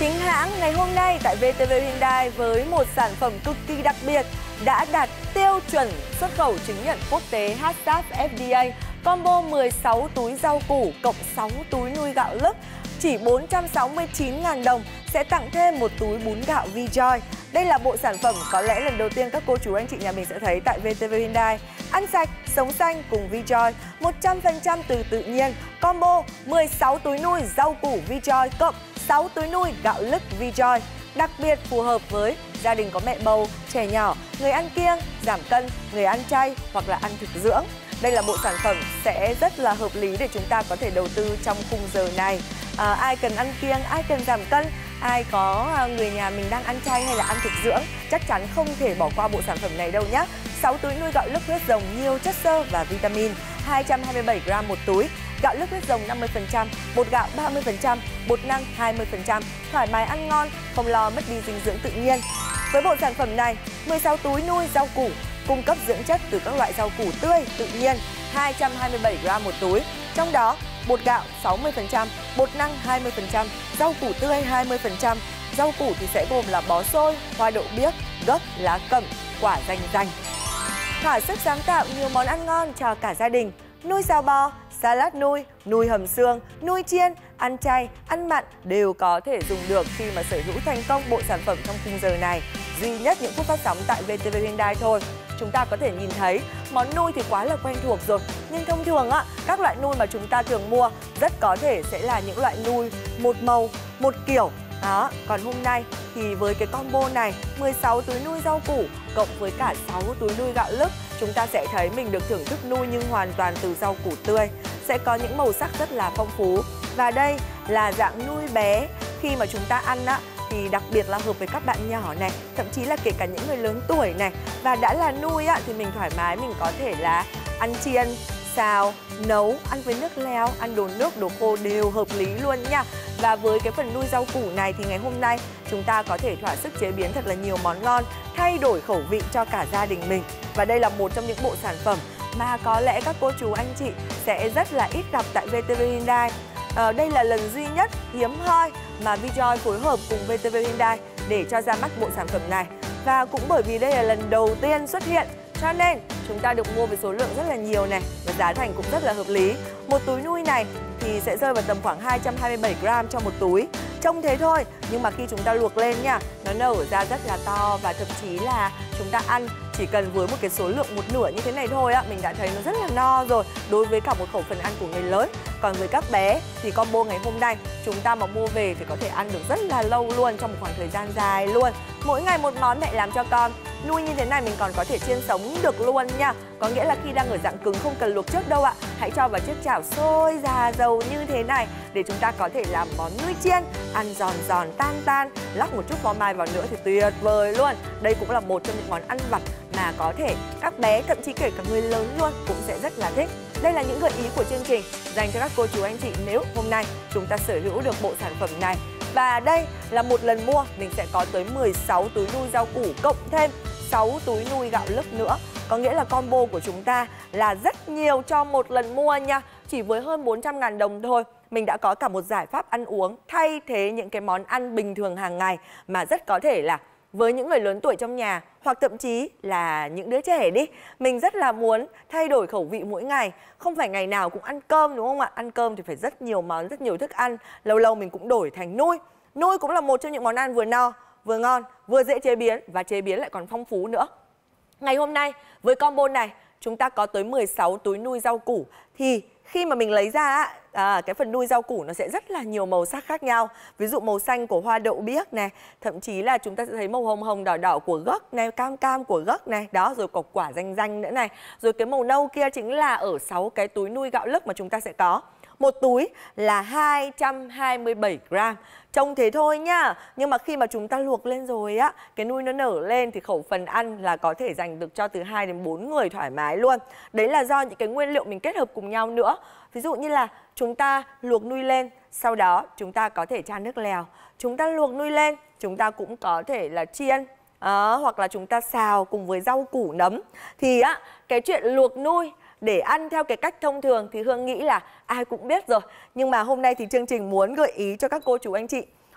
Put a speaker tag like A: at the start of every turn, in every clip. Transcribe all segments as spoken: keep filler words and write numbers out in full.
A: Chính hãng ngày hôm nay tại vê tê vê Hyundai với một sản phẩm cực kỳ đặc biệt đã đạt tiêu chuẩn xuất khẩu chứng nhận quốc tế HACCP ép đê a, combo mười sáu túi rau củ cộng sáu túi nuôi gạo lứt chỉ bốn trăm sáu mươi chín nghìn đồng sẽ tặng thêm một túi bún gạo VJoy. Đây là bộ sản phẩm có lẽ lần đầu tiên các cô chú anh chị nhà mình sẽ thấy tại vê tê vê Hyundai. Ăn sạch, sống xanh cùng VJoy, một trăm phần trăm từ tự nhiên, combo mười sáu túi nuôi rau củ VJoy cộng sáu túi nuôi gạo lứt VJoy. Đặc biệt phù hợp với gia đình có mẹ bầu, trẻ nhỏ, người ăn kiêng, giảm cân, người ăn chay hoặc là ăn thực dưỡng. Đây là bộ sản phẩm sẽ rất là hợp lý để chúng ta có thể đầu tư trong khung giờ này. À, ai cần ăn kiêng, ai cần giảm cân, ai có người nhà mình đang ăn chay hay là ăn thực dưỡng, chắc chắn không thể bỏ qua bộ sản phẩm này đâu nhé. sáu túi nuôi gạo lứt huyết rồng nhiều chất xơ và vitamin, hai trăm hai mươi bảy gam một túi. Gạo lứt huyết rồng năm mươi phần trăm, bột gạo ba mươi phần trăm, bột năng hai mươi phần trăm, thoải mái ăn ngon, không lo mất đi dinh dưỡng tự nhiên. Với bộ sản phẩm này, mười sáu túi nuôi rau củ cung cấp dưỡng chất từ các loại rau củ tươi tự nhiên, hai trăm hai mươi bảy gam một túi. Trong đó, bột gạo sáu mươi phần trăm, bột năng hai mươi phần trăm, rau củ tươi hai mươi phần trăm. Rau củ thì sẽ gồm là bó xôi, hoa đậu biếc, gấc, lá cẩm, quả rành rành. Thỏa sức sáng tạo nhiều món ăn ngon cho cả gia đình. Nuôi giò bò, salad nuôi, nuôi hầm xương, nuôi chiên, ăn chay, ăn mặn đều có thể dùng được khi mà sở hữu thành công bộ sản phẩm trong khung giờ này. Duy nhất những phút phát sóng tại vê tê vê Hyundai thôi. Chúng ta có thể nhìn thấy món nuôi thì quá là quen thuộc rồi. Nhưng thông thường á, các loại nuôi mà chúng ta thường mua rất có thể sẽ là những loại nuôi một màu, một kiểu. Đó, còn hôm nay thì với cái combo này, mười sáu túi nuôi rau củ cộng với cả sáu túi nuôi gạo lứt, chúng ta sẽ thấy mình được thưởng thức nuôi nhưng hoàn toàn từ rau củ tươi. Sẽ có những màu sắc rất là phong phú. Và đây là dạng nuôi bé. Khi mà chúng ta ăn á, thì đặc biệt là hợp với các bạn nhỏ này, thậm chí là kể cả những người lớn tuổi này. Và đã là nuôi á, thì mình thoải mái, mình có thể là ăn chiên, xào, nấu, ăn với nước lèo, ăn đồ nước, đồ khô đều hợp lý luôn nha. Và với cái phần nuôi rau củ này thì ngày hôm nay chúng ta có thể thỏa sức chế biến thật là nhiều món ngon, thay đổi khẩu vị cho cả gia đình mình. Và đây là một trong những bộ sản phẩm mà có lẽ các cô chú anh chị sẽ rất là ít gặp tại vê tê vê Hyundai. À, đây là lần duy nhất hiếm hoi mà VJoy phối hợp cùng vê tê vê Hyundai để cho ra mắt bộ sản phẩm này. Và cũng bởi vì đây là lần đầu tiên xuất hiện cho nên chúng ta được mua với số lượng rất là nhiều này và giá thành cũng rất là hợp lý. Một túi nuôi này thì sẽ rơi vào tầm khoảng hai trăm hai mươi bảy gam cho một túi. Trông thế thôi nhưng mà khi chúng ta luộc lên nha, nó nở ra rất là to và thậm chí là chúng ta ăn chỉ cần với một cái số lượng một nửa như thế này thôi á, mình đã thấy nó rất là no rồi đối với cả một khẩu phần ăn của người lớn. Còn với các bé thì combo ngày hôm nay chúng ta mà mua về thì có thể ăn được rất là lâu luôn, trong một khoảng thời gian dài luôn. Mỗi ngày một món mẹ làm cho con. Nuôi như thế này mình còn có thể chiên sống được luôn nha. Có nghĩa là khi đang ở dạng cứng không cần luộc trước đâu ạ. Hãy cho vào chiếc chảo sôi già dầu như thế này để chúng ta có thể làm món nuôi chiên, ăn giòn giòn tan tan, lắc một chút phô mai vào nữa thì tuyệt vời luôn. Đây cũng là một trong những món ăn vặt mà có thể các bé, thậm chí kể cả người lớn luôn cũng sẽ rất là thích. Đây là những gợi ý của chương trình dành cho các cô chú anh chị nếu hôm nay chúng ta sở hữu được bộ sản phẩm này. Và đây là một lần mua mình sẽ có tới mười sáu túi nuôi rau củ cộng thêm sáu túi nuôi gạo lứt nữa. Có nghĩa là combo của chúng ta là rất nhiều cho một lần mua nha. Chỉ với hơn bốn trăm nghìn đồng thôi, mình đã có cả một giải pháp ăn uống thay thế những cái món ăn bình thường hàng ngày mà rất có thể là với những người lớn tuổi trong nhà hoặc thậm chí là những đứa trẻ đi, mình rất là muốn thay đổi khẩu vị mỗi ngày. Không phải ngày nào cũng ăn cơm đúng không ạ? Ăn cơm thì phải rất nhiều món, rất nhiều thức ăn. Lâu lâu mình cũng đổi thành nuôi. Nuôi cũng là một trong những món ăn vừa no, vừa ngon, vừa dễ chế biến và chế biến lại còn phong phú nữa. Ngày hôm nay với combo này chúng ta có tới mười sáu túi nuôi rau củ. Thì khi mà mình lấy ra à, cái phần nuôi rau củ nó sẽ rất là nhiều màu sắc khác nhau. Ví dụ màu xanh của hoa đậu biếc này, thậm chí là chúng ta sẽ thấy màu hồng hồng đỏ đỏ của gấc này, cam cam của gấc này, đó, rồi có quả ranh ranh nữa này. Rồi cái màu nâu kia chính là ở sáu cái túi nuôi gạo lứt mà chúng ta sẽ có. Một túi là hai trăm hai mươi bảy gam. Trông thế thôi nhá. Nhưng mà khi mà chúng ta luộc lên rồi á, cái nuôi nó nở lên thì khẩu phần ăn là có thể dành được cho từ hai đến bốn người thoải mái luôn. Đấy là do những cái nguyên liệu mình kết hợp cùng nhau nữa. Ví dụ như là chúng ta luộc nuôi lên, sau đó chúng ta có thể chan nước lèo. Chúng ta luộc nuôi lên, chúng ta cũng có thể là chiên. À, hoặc là chúng ta xào cùng với rau củ nấm. Thì á, cái chuyện luộc nuôi để ăn theo cái cách thông thường thì Hương nghĩ là ai cũng biết rồi. Nhưng mà hôm nay thì chương trình muốn gợi ý cho các cô chú anh chị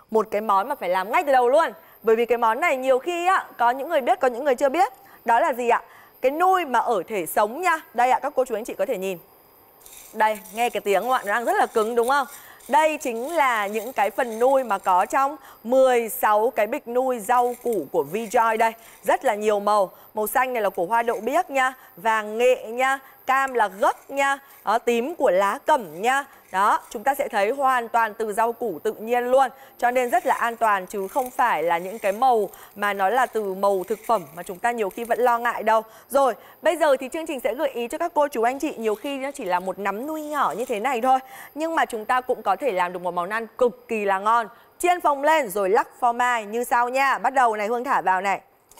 A: một cái món mà phải làm ngay từ đầu luôn. Bởi vì cái món này nhiều khi á, có những người biết, có những người chưa biết. Đó là gì ạ? Cái nui mà ở thể sống nha. Đây ạ, các cô chú anh chị có thể nhìn. Đây, nghe cái tiếng không ạ? Nó đang rất là cứng đúng không? Đây chính là những cái phần nui mà có trong mười sáu cái bịch nui rau củ của VJoy đây. Rất là nhiều màu. Màu xanh này là của hoa đậu biếc nha, vàng nghệ nha, cam là gấc nha, đó, tím của lá cẩm nha. Đó, chúng ta sẽ thấy hoàn toàn từ rau củ tự nhiên luôn. Cho nên rất là an toàn chứ không phải là những cái màu mà nó là từ màu thực phẩm mà chúng ta nhiều khi vẫn lo ngại đâu. Rồi, bây giờ thì chương trình sẽ gợi ý cho các cô chú anh chị, nhiều khi nó chỉ là một nắm nui nhỏ như thế này thôi, nhưng mà chúng ta cũng có thể làm được một món ăn cực kỳ là ngon. Chiên phồng lên rồi lắc phô mai như sau nha. Bắt đầu này, Hương thả vào này.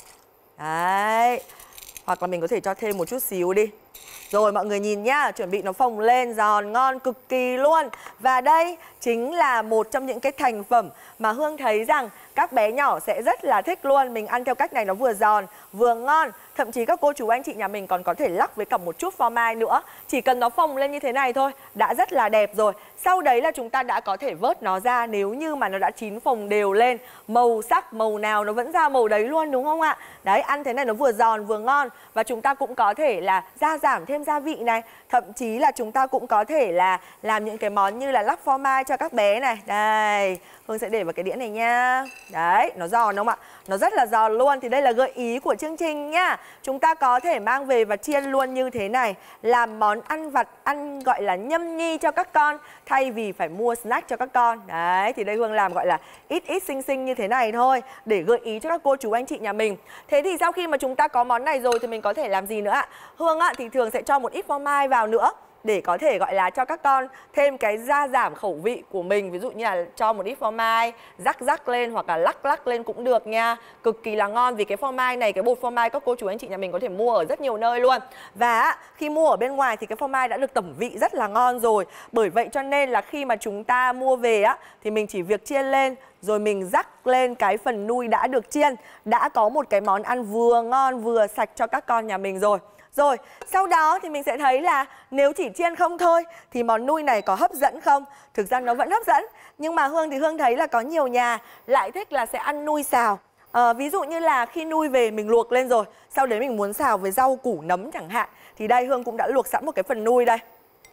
A: Đấy. Hoặc là mình có thể cho thêm một chút xíu đi. Rồi mọi người nhìn nhá, chuẩn bị nó phồng lên, giòn, ngon cực kỳ luôn. Và đây chính là một trong những cái thành phẩm mà Hương thấy rằng các bé nhỏ sẽ rất là thích luôn. Mình ăn theo cách này nó vừa giòn, vừa ngon. Thậm chí các cô chú anh chị nhà mình còn có thể lắc với cả một chút phô mai nữa. Chỉ cần nó phồng lên như thế này thôi, đã rất là đẹp rồi. Sau đấy là chúng ta đã có thể vớt nó ra nếu như mà nó đã chín phồng đều lên. Màu sắc, màu nào nó vẫn ra màu đấy luôn đúng không ạ? Đấy, ăn thế này nó vừa giòn vừa ngon. Và chúng ta cũng có thể là gia giảm thêm gia vị này. Thậm chí là chúng ta cũng có thể là làm những cái món như là lắc phô mai cho các bé này. Đây, Hương sẽ để vào cái đĩa này nha. Đấy, nó giòn đúng không ạ? Nó rất là giòn luôn. Thì đây là gợi ý của chương trình nhá. Chúng ta có thể mang về và chiên luôn như thế này, làm món ăn vặt, ăn gọi là nhâm nhi cho các con, thay vì phải mua snack cho các con. Đấy, thì đây Hương làm gọi là ít ít xinh xinh như thế này thôi, để gợi ý cho các cô chú anh chị nhà mình. Thế thì sau khi mà chúng ta có món này rồi thì mình có thể làm gì nữa ạ? Hương ạ thì thường sẽ cho một ít phô mai vào nữa, để có thể gọi là cho các con thêm cái gia giảm khẩu vị của mình. Ví dụ như là cho một ít phô mai rắc rắc lên hoặc là lắc lắc lên cũng được nha. Cực kỳ là ngon vì cái phô mai này, cái bột phô mai các cô chú anh chị nhà mình có thể mua ở rất nhiều nơi luôn. Và khi mua ở bên ngoài thì cái phô mai đã được tẩm vị rất là ngon rồi. Bởi vậy cho nên là khi mà chúng ta mua về á thì mình chỉ việc chiên lên rồi mình rắc lên cái phần nui đã được chiên, đã có một cái món ăn vừa ngon vừa sạch cho các con nhà mình rồi. Rồi, sau đó thì mình sẽ thấy là nếu chỉ chiên không thôi thì món nui này có hấp dẫn không? Thực ra nó vẫn hấp dẫn, nhưng mà Hương thì Hương thấy là có nhiều nhà lại thích là sẽ ăn nui xào. à, Ví dụ như là khi nui về mình luộc lên rồi, sau đấy mình muốn xào với rau củ nấm chẳng hạn, thì đây Hương cũng đã luộc sẵn một cái phần nui đây.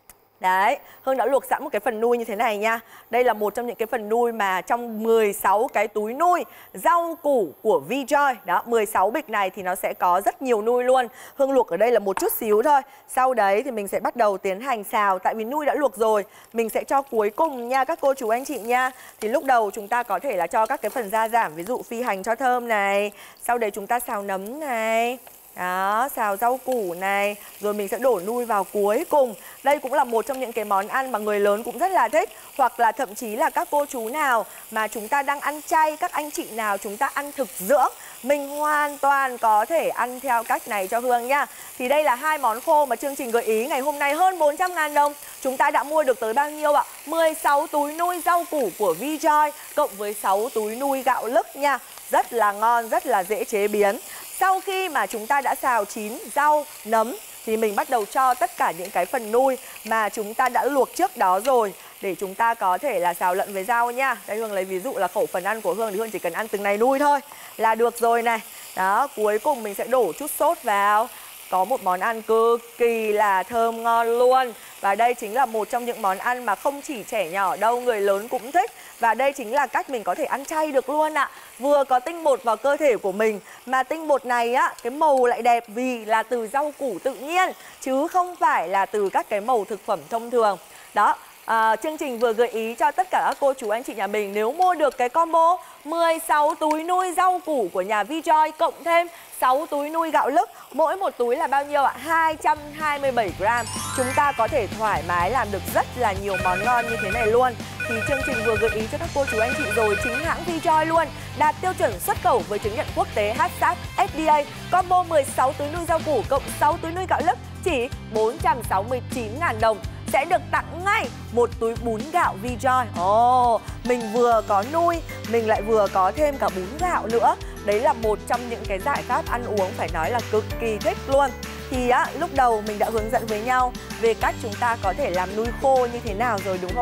A: Đấy, Hương đã luộc sẵn một cái phần nui như thế này nha. Đây là một trong những cái phần nui mà trong mười sáu cái túi nui rau củ của VJoy. Đó, mười sáu bịch này thì nó sẽ có rất nhiều nui luôn. Hương luộc ở đây là một chút xíu thôi. Sau đấy thì mình sẽ bắt đầu tiến hành xào. Tại vì nui đã luộc rồi, mình sẽ cho cuối cùng nha các cô chú anh chị nha. Thì lúc đầu chúng ta có thể là cho các cái phần gia giảm, ví dụ phi hành cho thơm này. Sau đấy chúng ta xào nấm này. Đó, xào rau củ này, rồi mình sẽ đổ nui vào cuối cùng. Đây cũng là một trong những cái món ăn mà người lớn cũng rất là thích. Hoặc là thậm chí là các cô chú nào mà chúng ta đang ăn chay, các anh chị nào chúng ta ăn thực dưỡng, mình hoàn toàn có thể ăn theo cách này cho Hương nha. Thì đây là hai món khô mà chương trình gợi ý ngày hôm nay, hơn bốn trăm ngàn đồng. Chúng ta đã mua được tới bao nhiêu ạ? mười sáu túi nui rau củ của VJoy cộng với sáu túi nui gạo lứt nha. Rất là ngon, rất là dễ chế biến. Sau khi mà chúng ta đã xào chín rau, nấm thì mình bắt đầu cho tất cả những cái phần nui mà chúng ta đã luộc trước đó rồi, để chúng ta có thể là xào lẫn với rau nha. Đây Hương lấy ví dụ là khẩu phần ăn của Hương thì Hương chỉ cần ăn từng này nui thôi là được rồi này. Đó, cuối cùng mình sẽ đổ chút sốt vào. Có một món ăn cực kỳ là thơm ngon luôn. Và đây chính là một trong những món ăn mà không chỉ trẻ nhỏ đâu, người lớn cũng thích. Và đây chính là cách mình có thể ăn chay được luôn ạ. Vừa có tinh bột vào cơ thể của mình, mà tinh bột này á, cái màu lại đẹp vì là từ rau củ tự nhiên, chứ không phải là từ các cái màu thực phẩm thông thường. Đó, à, chương trình vừa gợi ý cho tất cả các cô chú anh chị nhà mình, nếu mua được cái combo mười sáu túi nui rau củ của nhà VJoy cộng thêm sáu túi nui gạo lứt, mỗi một túi là bao nhiêu ạ? hai trăm hai mươi bảy gram. Chúng ta có thể thoải mái làm được rất là nhiều món ngon như thế này luôn. Thì chương trình vừa gợi ý cho các cô chú anh chị rồi, chính hãng VJoy luôn đạt tiêu chuẩn xuất khẩu với chứng nhận quốc tế hát sáp ép đê a. Combo mười sáu túi nuôi rau củ cộng sáu túi nuôi gạo lứt chỉ bốn trăm sáu mươi chín ngàn đồng. Sẽ được tặng ngay một túi bún gạo VJoy. Ồ, oh, mình vừa có nuôi, mình lại vừa có thêm cả bún gạo nữa. Đấy là một trong những cái giải pháp ăn uống phải nói là cực kỳ thích luôn. Thì á, lúc đầu mình đã hướng dẫn với nhau về cách chúng ta có thể làm nuôi khô như thế nào rồi đúng không ạ?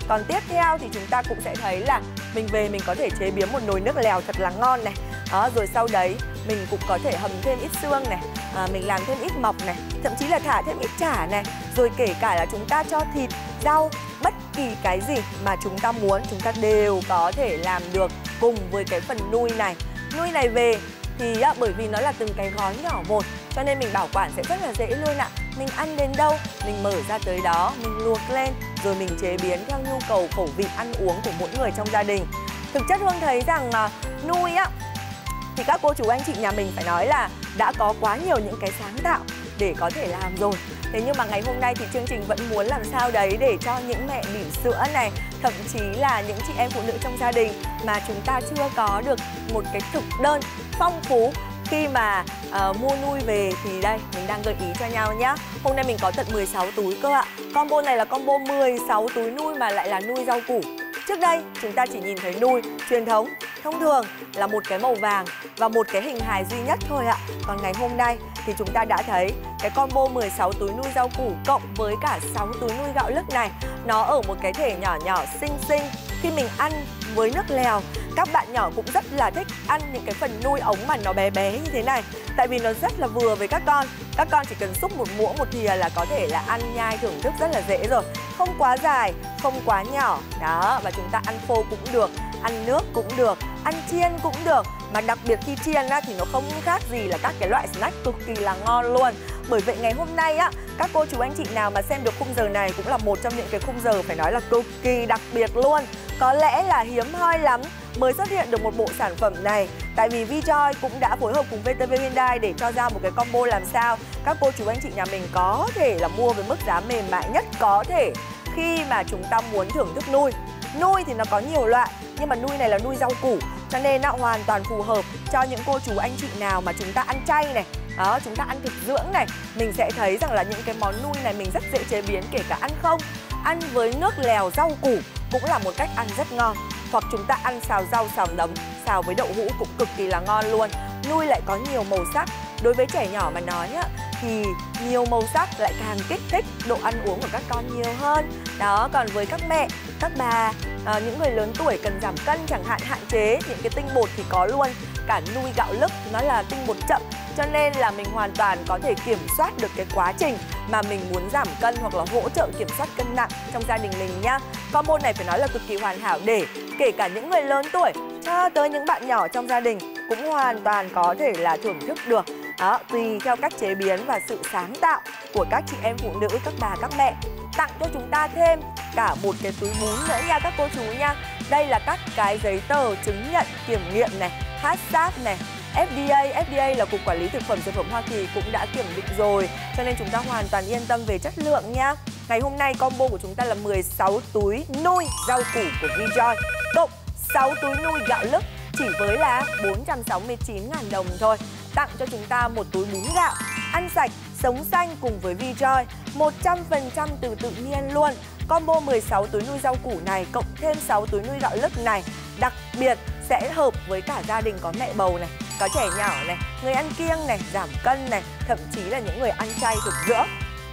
A: Còn tiếp theo thì chúng ta cũng sẽ thấy là mình về mình có thể chế biến một nồi nước lèo thật là ngon này. Đó, rồi sau đấy mình cũng có thể hầm thêm ít xương này, à, mình làm thêm ít mọc này, thậm chí là thả thêm ít chả này. Rồi kể cả là chúng ta cho thịt, rau, bất kỳ cái gì mà chúng ta muốn chúng ta đều có thể làm được cùng với cái phần nui này. Nui này về thì á, bởi vì nó là từng cái gói nhỏ một cho nên mình bảo quản sẽ rất là dễ luôn ạ. Mình ăn đến đâu, mình mở ra tới đó, mình luộc lên rồi mình chế biến theo nhu cầu khẩu vị ăn uống của mỗi người trong gia đình. Thực chất Hương thấy rằng à, nui á thì các cô chú anh chị nhà mình phải nói là đã có quá nhiều những cái sáng tạo để có thể làm rồi. Thế nhưng mà ngày hôm nay thì chương trình vẫn muốn làm sao đấy để cho những mẹ bỉm sữa này, thậm chí là những chị em phụ nữ trong gia đình mà chúng ta chưa có được một cái thực đơn phong phú khi mà uh, mua nui về thì đây mình đang gợi ý cho nhau nhé. Hôm nay mình có tận mười sáu túi cơ ạ. Combo này là combo mười sáu túi nui mà lại là nui rau củ. Trước đây chúng ta chỉ nhìn thấy nui truyền thống thông thường là một cái màu vàng và một cái hình hài duy nhất thôi ạ. Còn ngày hôm nay thì chúng ta đã thấy cái combo mười sáu túi nui rau củ cộng với cả sáu túi nui gạo lứt này. Nó ở một cái thể nhỏ nhỏ xinh xinh. Khi mình ăn với nước lèo, các bạn nhỏ cũng rất là thích ăn những cái phần nui ống mà nó bé bé như thế này. Tại vì nó rất là vừa với các con. Các con chỉ cần xúc một muỗng một thìa là có thể là ăn nhai thưởng thức rất là dễ rồi. Không quá dài, không quá nhỏ. Đó, và chúng ta ăn khô cũng được, ăn nước cũng được, ăn chiên cũng được. Mà đặc biệt khi chiên á, thì nó không khác gì là các cái loại snack cực kỳ là ngon luôn. Bởi vậy ngày hôm nay á, các cô chú anh chị nào mà xem được khung giờ này cũng là một trong những cái khung giờ phải nói là cực kỳ đặc biệt luôn. Có lẽ là hiếm hoi lắm mới xuất hiện được một bộ sản phẩm này. Tại vì VJoy cũng đã phối hợp cùng vê tê vê Hyundai để cho ra một cái combo làm sao các cô chú anh chị nhà mình có thể là mua với mức giá mềm mại nhất có thể khi mà chúng ta muốn thưởng thức nui. Nui thì nó có nhiều loại, nhưng mà nui này là nui rau củ, cho nên nó hoàn toàn phù hợp cho những cô chú anh chị nào mà chúng ta ăn chay này. Đó, chúng ta ăn thực dưỡng này, mình sẽ thấy rằng là những cái món nui này mình rất dễ chế biến, kể cả ăn không. Ăn với nước lèo rau củ cũng là một cách ăn rất ngon. Hoặc chúng ta ăn xào rau, xào nấm, xào với đậu hũ cũng cực kỳ là ngon luôn. Nui lại có nhiều màu sắc. Đối với trẻ nhỏ mà nói á, thì nhiều màu sắc lại càng kích thích độ ăn uống của các con nhiều hơn. Đó, còn với các mẹ, các bà, à, những người lớn tuổi cần giảm cân chẳng hạn, hạn chế những cái tinh bột thì có luôn cả nui gạo lứt, nó là tinh bột chậm. Cho nên là mình hoàn toàn có thể kiểm soát được cái quá trình mà mình muốn giảm cân hoặc là hỗ trợ kiểm soát cân nặng trong gia đình mình nhá. Combo này phải nói là cực kỳ hoàn hảo để kể cả những người lớn tuổi cho tới những bạn nhỏ trong gia đình cũng hoàn toàn có thể là thưởng thức được. Đó, tùy theo cách chế biến và sự sáng tạo của các chị em phụ nữ, các bà, các mẹ. Tặng cho chúng ta thêm cả một cái túi bún nữa nha các cô chú nha. Đây là các cái giấy tờ chứng nhận kiểm nghiệm này, hát sáp này, ép đê a. ép đê a là Cục Quản lý Thực phẩm Dược phẩm Hoa Kỳ cũng đã kiểm định rồi, cho nên chúng ta hoàn toàn yên tâm về chất lượng nha. Ngày hôm nay combo của chúng ta là mười sáu túi nui rau củ của VJoy cộng sáu túi nui gạo lứt chỉ với là bốn trăm sáu mươi chín nghìn đồng thôi. Tặng cho chúng ta một túi bún gạo ăn sạch, sống xanh cùng với VJoy một trăm phần trăm từ tự nhiên luôn. Combo mười sáu túi nui rau củ này cộng thêm sáu túi nui gạo lứt này đặc biệt sẽ hợp với cả gia đình có mẹ bầu này, có trẻ nhỏ này, người ăn kiêng này, giảm cân này, thậm chí là những người ăn chay thực dưỡng.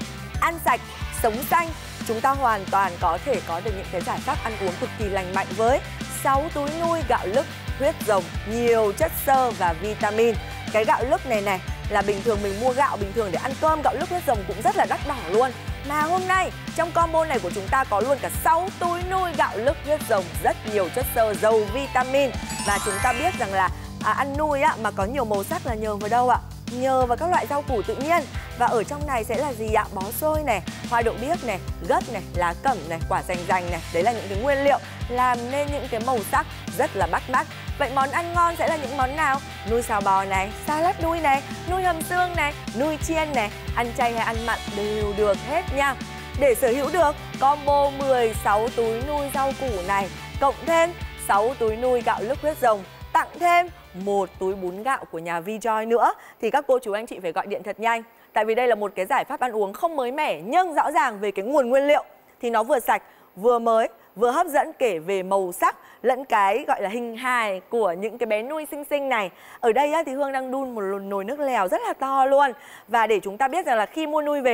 A: Ăn sạch, sống xanh, chúng ta hoàn toàn có thể có được những cái giải pháp ăn uống cực kỳ lành mạnh với sáu túi nui gạo lứt huyết rồng, nhiều chất xơ và vitamin. Cái gạo lứt này này là bình thường mình mua gạo bình thường để ăn cơm, gạo lứt huyết rồng cũng rất là đắt đỏ luôn. Mà hôm nay trong combo này của chúng ta có luôn cả sáu túi nui gạo lứt huyết rồng, rất nhiều chất xơ, giàu vitamin. Và chúng ta biết rằng là à, ăn nui á, mà có nhiều màu sắc là nhờ vào đâu ạ? Nhờ vào các loại rau củ tự nhiên. Và ở trong này sẽ là gì ạ? Bó xôi này, hoa đậu biếc này, gấc này, lá cẩm này, quả rành rành này. Đấy là những cái nguyên liệu làm nên những cái màu sắc rất là bắt mắt. Vậy món ăn ngon sẽ là những món nào? Nui xào bò này, salad nui này, nui hầm xương này, nui chiên này, ăn chay hay ăn mặn đều được hết nha. Để sở hữu được combo mười sáu túi nui rau củ này cộng thêm sáu túi nui gạo lứt huyết rồng, tặng thêm một túi bún gạo của nhà VJoy nữa thì các cô chú anh chị phải gọi điện thật nhanh. Tại vì đây là một cái giải pháp ăn uống không mới mẻ, nhưng rõ ràng về cái nguồn nguyên liệu thì nó vừa sạch, vừa mới, vừa hấp dẫn kể về màu sắc lẫn cái gọi là hình hài của những cái bé nui xinh xinh này. Ở đây á, thì Hương đang đun một nồi nước lèo rất là to luôn. Và để chúng ta biết rằng là khi mua nui về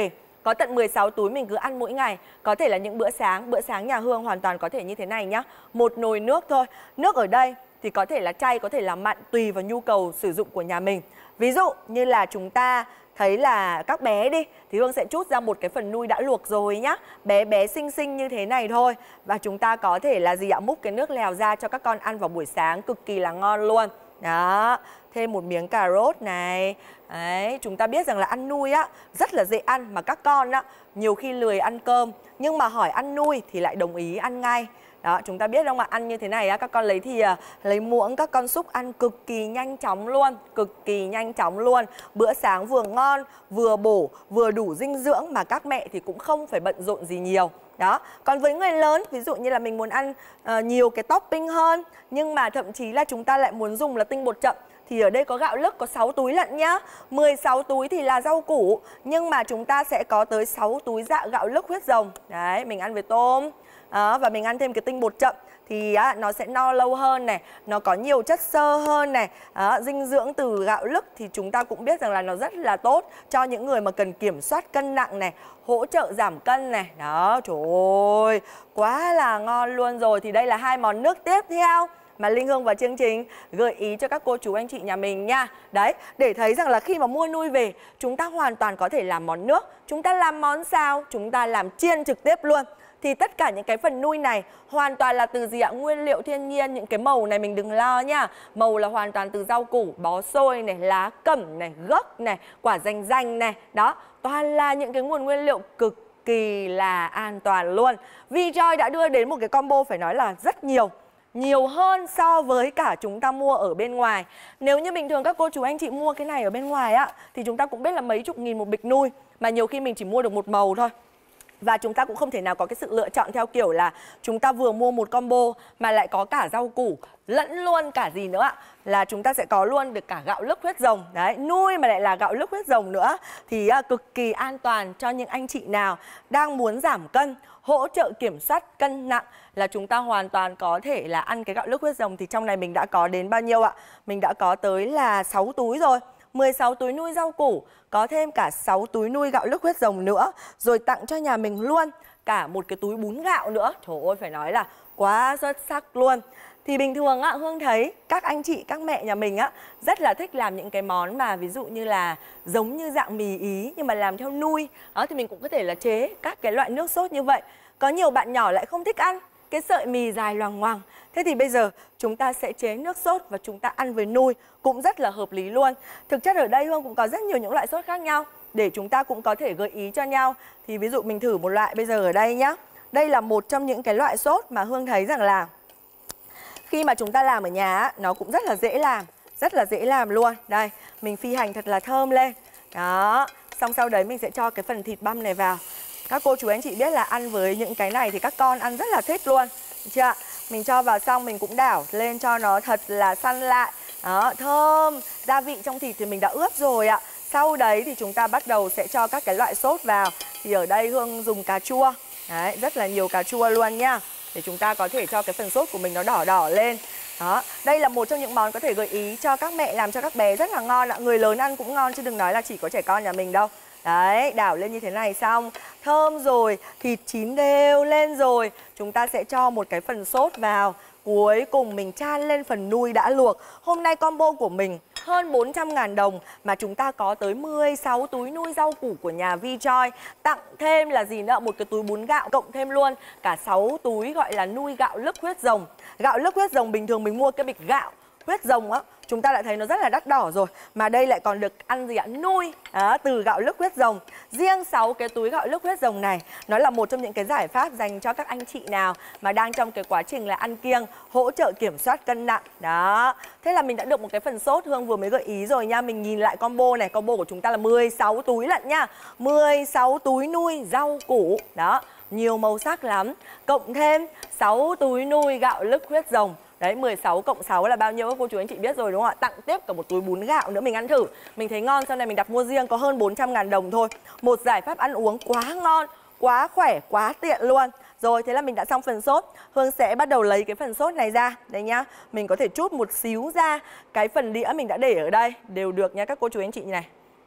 A: Có tận mười sáu túi mình cứ ăn mỗi ngày. Có thể là những bữa sáng, bữa sáng nhà Hương hoàn toàn có thể như thế này nhá. Một nồi nước thôi. Nước ở đây thì có thể là chay, có thể là mặn, tùy vào nhu cầu sử dụng của nhà mình. Ví dụ như là chúng ta thấy là các bé đi, thì Hương sẽ trút ra một cái phần nui đã luộc rồi nhá. Bé bé xinh xinh như thế này thôi. Và chúng ta có thể là gì ạ? Múc cái nước lèo ra cho các con ăn vào buổi sáng, cực kỳ là ngon luôn. Đó, thêm một miếng cà rốt này. Đấy, chúng ta biết rằng là ăn nui á rất là dễ ăn, mà các con á nhiều khi lười ăn cơm, nhưng mà hỏi ăn nui thì lại đồng ý ăn ngay. Đó, chúng ta biết không ạ? Ăn như thế này á, các con lấy thìa, lấy muỗng, các con xúc ăn cực kỳ nhanh chóng luôn, cực kỳ nhanh chóng luôn. Bữa sáng vừa ngon, vừa bổ, vừa đủ dinh dưỡng, mà các mẹ thì cũng không phải bận rộn gì nhiều. Đó, còn với người lớn, ví dụ như là mình muốn ăn uh, nhiều cái topping hơn, nhưng mà thậm chí là chúng ta lại muốn dùng là tinh bột chậm, thì ở đây có gạo lứt, có sáu túi lận nhá. mười sáu túi thì là rau củ, nhưng mà chúng ta sẽ có tới sáu túi dạ gạo lứt huyết rồng. Đấy, mình ăn với tôm. Đó, và mình ăn thêm cái tinh bột chậm thì á, nó sẽ no lâu hơn này, nó có nhiều chất xơ hơn này. Đó, dinh dưỡng từ gạo lứt thì chúng ta cũng biết rằng là nó rất là tốt cho những người mà cần kiểm soát cân nặng này, hỗ trợ giảm cân này. Đó, trời ơi, quá là ngon luôn rồi. Thì đây là hai món nước tiếp theo mà Linh Hương và chương trình gợi ý cho các cô chú anh chị nhà mình nha. Đấy, để thấy rằng là khi mà mua nui về, chúng ta hoàn toàn có thể làm món nước, chúng ta làm món xào, chúng ta làm chiên trực tiếp luôn. Thì tất cả những cái phần nui này hoàn toàn là từ gì ạ? Nguyên liệu thiên nhiên. Những cái màu này mình đừng lo nha. Màu là hoàn toàn từ rau củ, bó xôi này, lá cẩm này, gấc này, quả dành dành này. Đó, toàn là những cái nguồn nguyên liệu cực kỳ là an toàn luôn. VJoy đã đưa đến một cái combo phải nói là rất nhiều, nhiều hơn so với cả chúng ta mua ở bên ngoài. Nếu như bình thường các cô chú anh chị mua cái này ở bên ngoài á, thì chúng ta cũng biết là mấy chục nghìn một bịch nui, mà nhiều khi mình chỉ mua được một màu thôi. Và chúng ta cũng không thể nào có cái sự lựa chọn theo kiểu là chúng ta vừa mua một combo mà lại có cả rau củ lẫn luôn cả gì nữa ạ. Là chúng ta sẽ có luôn được cả gạo lứt huyết rồng. Đấy, nui mà lại là gạo lứt huyết rồng nữa. Thì uh, cực kỳ an toàn cho những anh chị nào đang muốn giảm cân, hỗ trợ kiểm soát cân nặng, là chúng ta hoàn toàn có thể là ăn cái gạo lứt huyết rồng. Thì trong này mình đã có đến bao nhiêu ạ? Mình đã có tới là sáu túi rồi. mười sáu túi nui rau củ, có thêm cả sáu túi nui gạo lứt huyết rồng nữa. Rồi tặng cho nhà mình luôn cả một cái túi bún gạo nữa. Trời ơi, phải nói là quá xuất sắc luôn. Thì bình thường á, Hương thấy các anh chị, các mẹ nhà mình á rất là thích làm những cái món mà ví dụ như là giống như dạng mì Ý nhưng mà làm theo nui. Đó, thì mình cũng có thể là chế các cái loại nước sốt như vậy. Có nhiều bạn nhỏ lại không thích ăn cái sợi mì dài loằng ngoằng. Thế thì bây giờ chúng ta sẽ chế nước sốt và chúng ta ăn với nui cũng rất là hợp lý luôn. Thực chất ở đây Hương cũng có rất nhiều những loại sốt khác nhau để chúng ta cũng có thể gợi ý cho nhau. Thì ví dụ mình thử một loại bây giờ ở đây nhá. Đây là một trong những cái loại sốt mà Hương thấy rằng là khi mà chúng ta làm ở nhà nó cũng rất là dễ làm, rất là dễ làm luôn. Đây, mình phi hành thật là thơm lên. Đó, xong sau đấy mình sẽ cho cái phần thịt băm này vào. Các cô chú anh chị biết là ăn với những cái này thì các con ăn rất là thích luôn. Được chưa? Mình cho vào xong mình cũng đảo lên cho nó thật là săn lại. Đó, thơm. Gia vị trong thịt thì mình đã ướp rồi ạ. Sau đấy thì chúng ta bắt đầu sẽ cho các cái loại sốt vào. Thì ở đây Hương dùng cà chua. Đấy, rất là nhiều cà chua luôn nhá. Để chúng ta có thể cho cái phần sốt của mình nó đỏ đỏ lên. Đó, đây là một trong những món có thể gợi ý cho các mẹ làm cho các bé rất là ngon ạ. Người lớn ăn cũng ngon chứ đừng nói là chỉ có trẻ con nhà mình đâu. Đấy, đảo lên như thế này xong, thơm rồi, thịt chín đều lên rồi. Chúng ta sẽ cho một cái phần sốt vào. Cuối cùng mình chan lên phần nui đã luộc. Hôm nay combo của mình hơn bốn trăm ngàn đồng mà chúng ta có tới mười sáu túi nui rau củ của nhà VJoy. Tặng thêm là gì nữa? Một cái túi bún gạo, cộng thêm luôn cả sáu túi gọi là nui gạo lứt huyết rồng. Gạo lứt huyết rồng bình thường mình mua cái bịch gạo huyết rồng á, chúng ta đã thấy nó rất là đắt đỏ rồi. Mà đây lại còn được ăn gì ạ? Nui đó, từ gạo lứt huyết rồng. Riêng sáu cái túi gạo lứt huyết rồng này, nó là một trong những cái giải pháp dành cho các anh chị nào mà đang trong cái quá trình là ăn kiêng, hỗ trợ kiểm soát cân nặng. Đó, thế là mình đã được một cái phần sốt Hương vừa mới gợi ý rồi nha. Mình nhìn lại combo này, combo của chúng ta là mười sáu túi lận nha. mười sáu túi nui rau củ. Đó, nhiều màu sắc lắm. Cộng thêm sáu túi nui gạo lứt huyết rồng. Đấy, mười sáu cộng sáu là bao nhiêu các cô chú anh chị biết rồi đúng không ạ? Tặng tiếp cả một túi bún gạo nữa, mình ăn thử. Mình thấy ngon, sau này mình đặt mua riêng có hơn bốn trăm ngàn đồng thôi. Một giải pháp ăn uống quá ngon, quá khỏe, quá tiện luôn. Rồi, thế là mình đã xong phần sốt. Hương sẽ bắt đầu lấy cái phần sốt này ra. Đây nhá, mình có thể chút một xíu ra cái phần đĩa mình đã để ở đây. Đều được nha các cô chú anh chị này.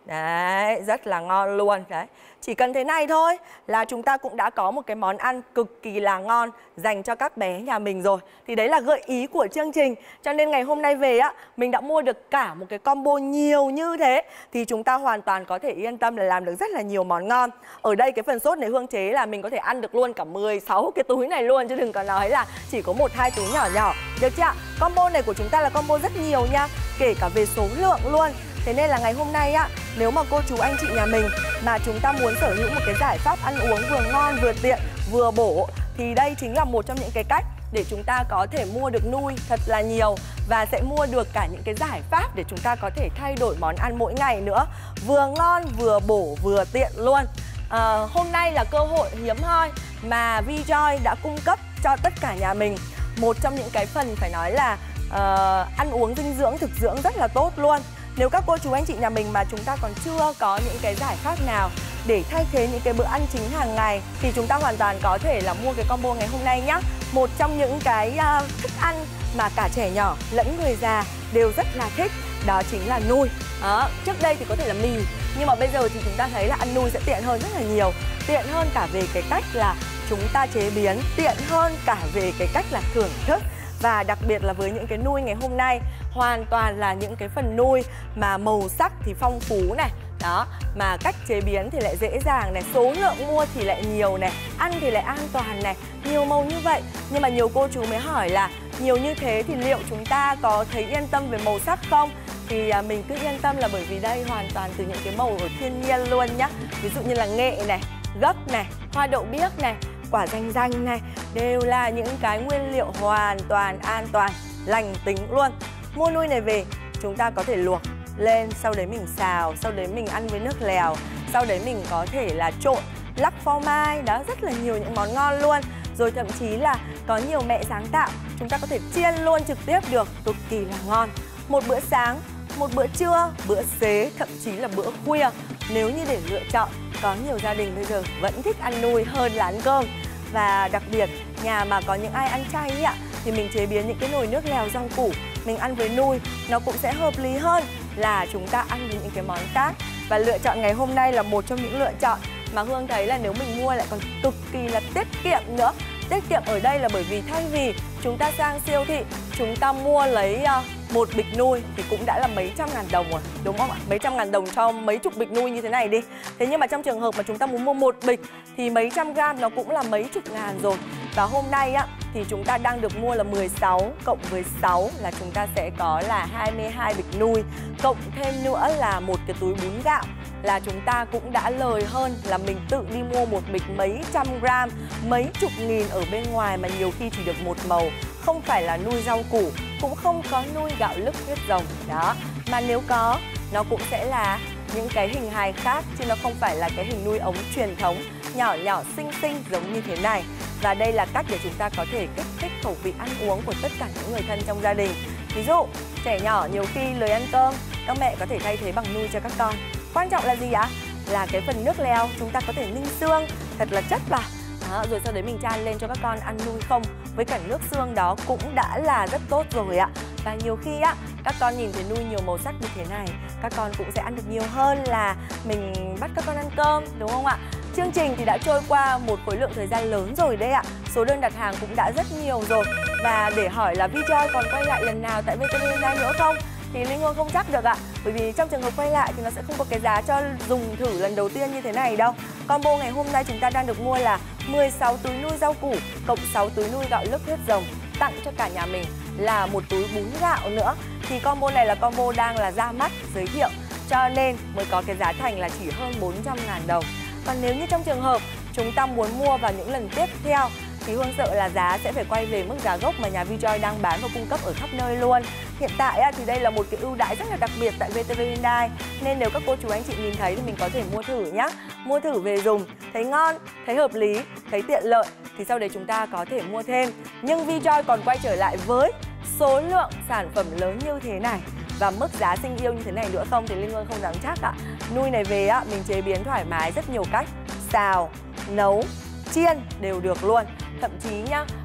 A: Đấy, rất là ngon luôn. Đấy, chỉ cần thế này thôi là chúng ta cũng đã có một cái món ăn cực kỳ là ngon dành cho các bé nhà mình rồi. Thì đấy là gợi ý của chương trình. Cho nên ngày hôm nay về á, mình đã mua được cả một cái combo nhiều như thế. Thì chúng ta hoàn toàn có thể yên tâm là làm được rất là nhiều món ngon. Ở đây cái phần sốt này Hương chế là mình có thể ăn được luôn cả mười sáu cái túi này luôn, chứ đừng có nói là chỉ có một hai túi nhỏ nhỏ. Được chưa ạ? Combo này của chúng ta là combo rất nhiều nha, kể cả về số lượng luôn. Thế nên là ngày hôm nay á, nếu mà cô chú anh chị nhà mình mà chúng ta muốn sở hữu một cái giải pháp ăn uống vừa ngon, vừa tiện, vừa bổ, thì đây chính là một trong những cái cách để chúng ta có thể mua được nuôi thật là nhiều và sẽ mua được cả những cái giải pháp để chúng ta có thể thay đổi món ăn mỗi ngày nữa. Vừa ngon, vừa bổ, vừa tiện luôn. À, hôm nay là cơ hội hiếm hoi mà VJoy đã cung cấp cho tất cả nhà mình một trong những cái phần phải nói là uh, ăn uống dinh dưỡng, thực dưỡng rất là tốt luôn. Nếu các cô chú anh chị nhà mình mà chúng ta còn chưa có những cái giải pháp nào để thay thế những cái bữa ăn chính hàng ngày thì chúng ta hoàn toàn có thể là mua cái combo ngày hôm nay nhé. Một trong những cái uh, thức ăn mà cả trẻ nhỏ lẫn người già đều rất là thích, đó chính là nuôi. Đó, trước đây thì có thể là mì, nhưng mà bây giờ thì chúng ta thấy là ăn nuôi sẽ tiện hơn rất là nhiều. Tiện hơn cả về cái cách là chúng ta chế biến, tiện hơn cả về cái cách là thưởng thức. Và đặc biệt là với những cái nuôi ngày hôm nay hoàn toàn là những cái phần nuôi mà màu sắc thì phong phú này. Đó, mà cách chế biến thì lại dễ dàng này, số lượng mua thì lại nhiều này, ăn thì lại an toàn này, nhiều màu như vậy. Nhưng mà nhiều cô chú mới hỏi là nhiều như thế thì liệu chúng ta có thấy yên tâm về màu sắc không? Thì à, mình cứ yên tâm là bởi vì đây hoàn toàn từ những cái màu ở thiên nhiên luôn nhá. Ví dụ như là nghệ này, gấc này, hoa đậu biếc này, quả ranh ranh này, đều là những cái nguyên liệu hoàn toàn an toàn, lành tính luôn. Mua nuôi này về chúng ta có thể luộc lên, sau đấy mình xào, sau đấy mình ăn với nước lèo, sau đấy mình có thể là trộn, lắc phô mai, đó, rất là nhiều những món ngon luôn. Rồi thậm chí là có nhiều mẹ sáng tạo, chúng ta có thể chiên luôn trực tiếp được, cực kỳ là ngon. Một bữa sáng, một bữa trưa, bữa xế, thậm chí là bữa khuya, nếu như để lựa chọn, có nhiều gia đình bây giờ vẫn thích ăn nuôi hơn là ăn cơm. Và đặc biệt, nhà mà có những ai ăn chay ý ạ, thì mình chế biến những cái nồi nước lèo rau củ, mình ăn với nuôi, nó cũng sẽ hợp lý hơn là chúng ta ăn với những cái món khác. Và lựa chọn ngày hôm nay là một trong những lựa chọn mà Hương thấy là nếu mình mua lại còn cực kỳ là tiết kiệm nữa. Tiết kiệm ở đây là bởi vì thay vì chúng ta sang siêu thị, chúng ta mua lấy uh, một bịch nuôi thì cũng đã là mấy trăm ngàn đồng rồi, đúng không ạ? Mấy trăm ngàn đồng cho mấy chục bịch nuôi như thế này đi. Thế nhưng mà trong trường hợp mà chúng ta muốn mua một bịch thì mấy trăm gram nó cũng là mấy chục ngàn rồi. Và hôm nay á, thì chúng ta đang được mua là mười sáu cộng với sáu là chúng ta sẽ có là hai mươi hai bịch nuôi, cộng thêm nữa là một cái túi bún gạo, là chúng ta cũng đã lời hơn là mình tự đi mua một bịch mấy trăm gram, mấy chục nghìn ở bên ngoài mà nhiều khi chỉ được một màu, không phải là nuôi rau củ, cũng không có nuôi gạo lứt huyết rồng đó, mà nếu có nó cũng sẽ là những cái hình hài khác chứ nó không phải là cái hình nuôi ống truyền thống nhỏ nhỏ xinh xinh giống như thế này. Và đây là cách để chúng ta có thể kích thích khẩu vị ăn uống của tất cả những người thân trong gia đình. Ví dụ trẻ nhỏ nhiều khi lười ăn cơm, các mẹ có thể thay thế bằng nuôi cho các con. Quan trọng là gì ạ? Là cái phần nước lèo chúng ta có thể ninh xương thật là chất vào đó, rồi sau đấy mình chan lên cho các con ăn nuôi không. Với cả nước xương đó cũng đã là rất tốt rồi ạ. Và nhiều khi á, các con nhìn thấy nuôi nhiều màu sắc như thế này, các con cũng sẽ ăn được nhiều hơn là mình bắt các con ăn cơm, đúng không ạ? Chương trình thì đã trôi qua một khối lượng thời gian lớn rồi đấy ạ. Số đơn đặt hàng cũng đã rất nhiều rồi. Và để hỏi là VJoy còn quay lại lần nào tại vê tê vê Hyundai nữa không? Thì Linh Hương không chắc được ạ. Bởi vì trong trường hợp quay lại thì nó sẽ không có cái giá cho dùng thử lần đầu tiên như thế này đâu. Combo ngày hôm nay chúng ta đang được mua là mười sáu túi nuôi rau củ cộng sáu túi nuôi gạo lứt huyết rồng, tặng cho cả nhà mình là một túi bún gạo nữa. Thì combo này là combo đang là ra mắt giới thiệu, cho nên mới có cái giá thành là chỉ hơn bốn trăm ngàn đồng. Còn nếu như trong trường hợp chúng ta muốn mua vào những lần tiếp theo thì Hương sợ là giá sẽ phải quay về mức giá gốc mà nhà VJoy đang bán và cung cấp ở khắp nơi luôn. Hiện tại thì đây là một cái ưu đãi rất là đặc biệt tại vê tê vê Hyundai, nên nếu các cô chú anh chị nhìn thấy thì mình có thể mua thử nhá. Mua thử về dùng, thấy ngon, thấy hợp lý, thấy tiện lợi thì sau đấy chúng ta có thể mua thêm. Nhưng VJoy còn quay trở lại với số lượng sản phẩm lớn như thế này và mức giá xinh yêu như thế này nữa không thì Linh Hương không dám chắc ạ. Nuôi này về á, mình chế biến thoải mái rất nhiều cách, xào, nấu, chiên đều được luôn. Thậm chí nhá,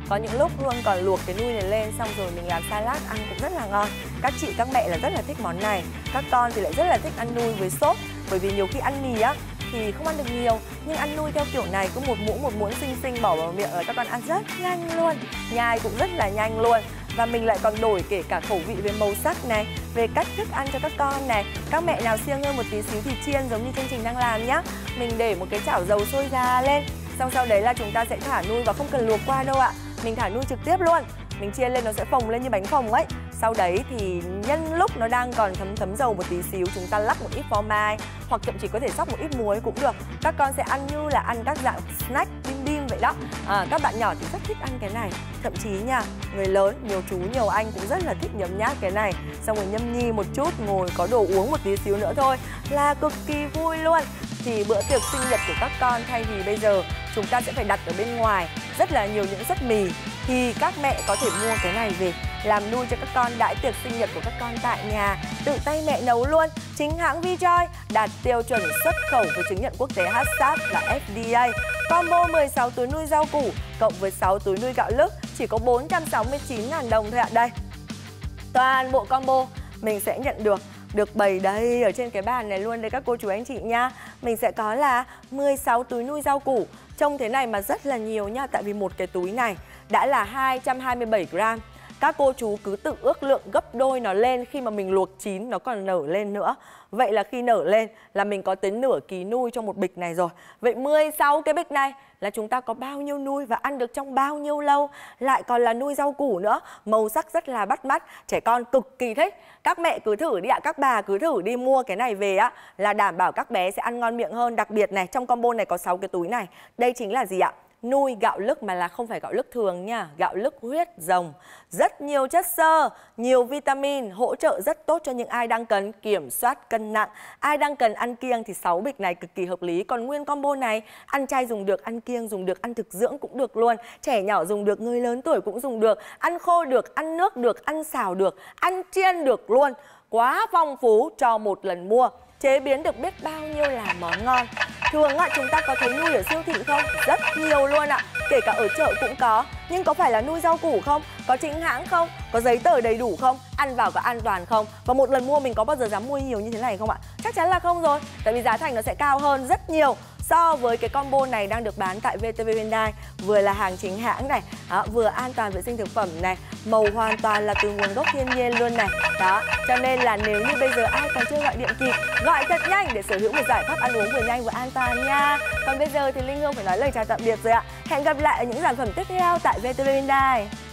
A: Có những lúc Hương còn luộc cái nui này lên xong rồi mình làm salad ăn cũng rất là ngon. Các chị, các mẹ là rất là thích món này. Các con thì lại rất là thích ăn nui với sốt. Bởi vì nhiều khi ăn mì á thì không ăn được nhiều, nhưng ăn nui theo kiểu này cứ một muỗng một muỗng xinh xinh bỏ vào miệng là các con ăn rất nhanh luôn, nhai cũng rất là nhanh luôn. Và mình lại còn đổi kể cả khẩu vị về màu sắc này, về cách thức ăn cho các con này. Các mẹ nào siêng hơn một tí xíu thì chiên giống như chương trình đang làm nhá. Mình để một cái chảo dầu sôi ra lên, xong sau đấy là chúng ta sẽ thả nui vào, không cần luộc qua đâu ạ. Mình thả nui trực tiếp luôn, mình chiên lên nó sẽ phồng lên như bánh phồng ấy. Sau đấy thì nhân lúc nó đang còn thấm thấm dầu một tí xíu, chúng ta lắc một ít phô mai, hoặc thậm chí có thể xóc một ít muối cũng được. Các con sẽ ăn như là ăn các dạng snack bim bim vậy đó. À, các bạn nhỏ thì rất thích ăn cái này. Thậm chí nha, người lớn, nhiều chú, nhiều anh cũng rất là thích nhấm nháp cái này. Xong rồi nhâm nhi một chút, ngồi có đồ uống một tí xíu nữa thôi là cực kỳ vui luôn. Thì bữa tiệc sinh nhật của các con, thay vì bây giờ chúng ta sẽ phải đặt ở bên ngoài rất là nhiều những suất mì, thì các mẹ có thể mua cái này về làm nui cho các con đãi tiệc sinh nhật của các con tại nhà, tự tay mẹ nấu luôn. Chính hãng ViJoy đạt tiêu chuẩn xuất khẩu với chứng nhận quốc tế hát sáp là ép đê a. Combo mười sáu túi nui rau củ cộng với sáu túi nui gạo lứt chỉ có bốn trăm sáu mươi chín nghìn đồng thôi ạ. Đây, toàn bộ combo mình sẽ nhận được được bày đây ở trên cái bàn này luôn đây các cô chú anh chị nha. Mình sẽ có là mười sáu túi nui rau củ. Trông thế này mà rất là nhiều nha, tại vì một cái túi này đã là hai trăm hai mươi bảy gram. Các cô chú cứ tự ước lượng gấp đôi nó lên, khi mà mình luộc chín nó còn nở lên nữa. Vậy là khi nở lên là mình có tới nửa ký nui trong một bịch này rồi. Vậy mười sáu cái bịch này là chúng ta có bao nhiêu nui và ăn được trong bao nhiêu lâu. Lại còn là nui rau củ nữa, màu sắc rất là bắt mắt, trẻ con cực kỳ thích. Các mẹ cứ thử đi ạ, các bà cứ thử đi mua cái này về á là đảm bảo các bé sẽ ăn ngon miệng hơn. Đặc biệt này, trong combo này có sáu cái túi này. Đây chính là gì ạ? Nui gạo lứt mà là không phải gạo lứt thường nha, gạo lứt huyết rồng. Rất nhiều chất xơ, nhiều vitamin, hỗ trợ rất tốt cho những ai đang cần kiểm soát cân nặng. Ai đang cần ăn kiêng thì sáu bịch này cực kỳ hợp lý. Còn nguyên combo này, ăn chay dùng được, ăn kiêng dùng được, ăn thực dưỡng cũng được luôn. Trẻ nhỏ dùng được, người lớn tuổi cũng dùng được. Ăn khô được, ăn nước được, ăn xào được, ăn chiên được luôn. Quá phong phú cho một lần mua. Chế biến được biết bao nhiêu là món ngon. Thường ạ, chúng ta có thấy nui ở siêu thị không? Rất nhiều luôn ạ. Kể cả ở chợ cũng có. Nhưng có phải là nui rau củ không? Có chính hãng không? Có giấy tờ đầy đủ không? Ăn vào có an toàn không? Và một lần mua mình có bao giờ dám mua nhiều như thế này không ạ? Chắc chắn là không rồi. Tại vì giá thành nó sẽ cao hơn rất nhiều so với cái combo này đang được bán tại vê tê vê Hyundai. Vừa là hàng chính hãng này, đó, vừa an toàn vệ sinh thực phẩm này, màu hoàn toàn là từ nguồn gốc thiên nhiên luôn này. Đó, cho nên là nếu như bây giờ ai còn chưa gọi điện kịp, gọi thật nhanh để sở hữu một giải pháp ăn uống vừa nhanh vừa an toàn nha. Còn bây giờ thì Linh Hương phải nói lời chào tạm biệt rồi ạ. Hẹn gặp lại ở những sản phẩm tiếp theo tại vê tê vê Hyundai.